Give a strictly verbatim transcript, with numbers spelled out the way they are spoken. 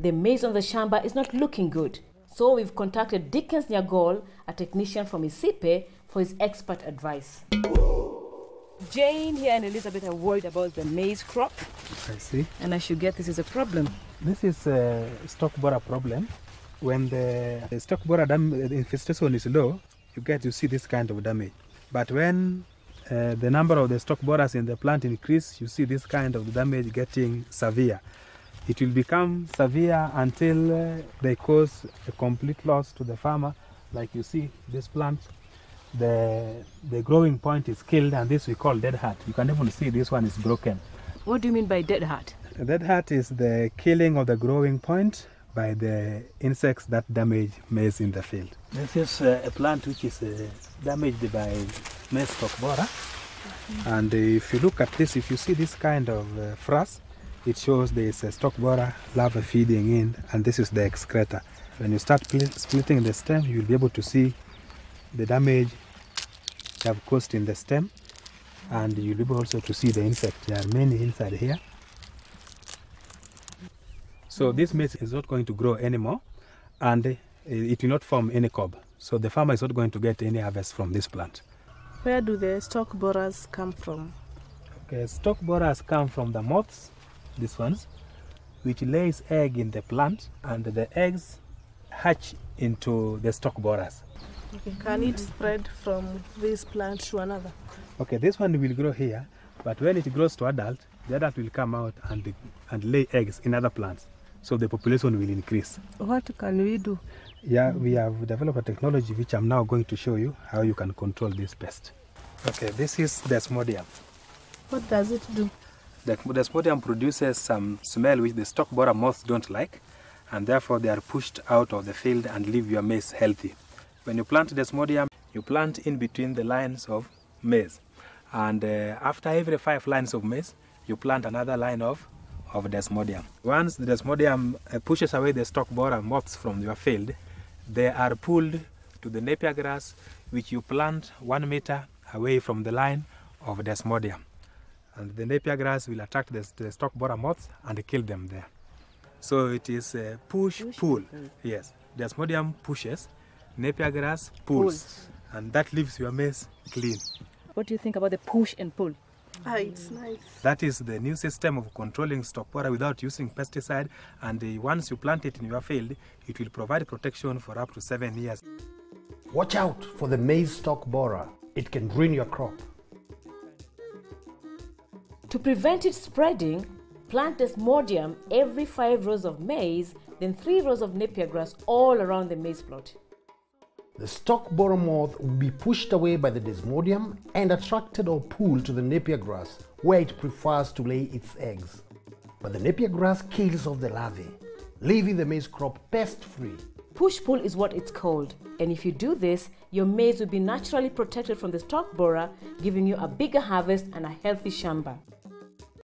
the maize on the shamba is not looking good. So we've contacted Dickens Nyagol, a technician from Isipe, for his expert advice. Jane here and Elizabeth are worried about the maize crop. I see. And I should get this is a problem. This is a stalk borer problem. When the, the stalk borer dam infestation is low, you get to see this kind of damage. But when uh, the number of the stalk borers in the plant increase, you see this kind of damage getting severe. It will become severe until uh, they cause a complete loss to the farmer. Like you see this plant, the, the growing point is killed, and this we call dead heart. You can even see this one is broken. What do you mean by dead heart? A dead heart is the killing of the growing point by the insects that damage maize in the field. This is uh, a plant which is uh, damaged by maize stalk borer. Mm-hmm. And uh, if you look at this, if you see this kind of uh, frass, it shows there is a stalk borer larva feeding in, and this is the excreta. When you start splitting the stem, you will be able to see the damage they have caused in the stem, and you'll be able also to see the insect. There are many inside here. So this maize is not going to grow anymore, and it will not form any cob. So the farmer is not going to get any harvest from this plant. Where do the stalk borers come from? Okay, stalk borers come from the moths, these ones, which lays egg in the plant, and the eggs hatch into the stalk borers. Okay. Can it spread from this plant to another? Okay, this one will grow here, but when it grows to adult, the adult will come out and, and lay eggs in other plants. So the population will increase. What can we do? Yeah, we have developed a technology which I'm now going to show you how you can control this pest. Okay, this is Desmodium. What does it do? The Desmodium produces some smell which the stalk borer moths don't like, and therefore they are pushed out of the field and leave your maize healthy. When you plant Desmodium, you plant in between the lines of maize. And uh, after every five lines of maize, you plant another line of of Desmodium. Once the Desmodium uh, pushes away the stalk borer moths from your field, they are pulled to the Napier grass, which you plant one meter away from the line of Desmodium. And the Napier grass will attract the, the stalk borer moths and kill them there. So it is a push, push pull. pull. Yes, Desmodium pushes, Napier grass pulls, pulls, and that leaves your maize clean. What do you think about the push and pull? Ah, it's nice. That is the new system of controlling stalk borer without using pesticide, and uh, once you plant it in your field, it will provide protection for up to seven years. Watch out for the maize stalk borer. It can ruin your crop. To prevent it spreading, plant Desmodium every five rows of maize, then three rows of Napier grass all around the maize plot. The stalk borer moth will be pushed away by the Desmodium and attracted or pulled to the Napier grass, where it prefers to lay its eggs. But the Napier grass kills off the larvae, leaving the maize crop pest-free. Push-pull is what it's called, and if you do this, your maize will be naturally protected from the stalk borer, giving you a bigger harvest and a healthy shamba.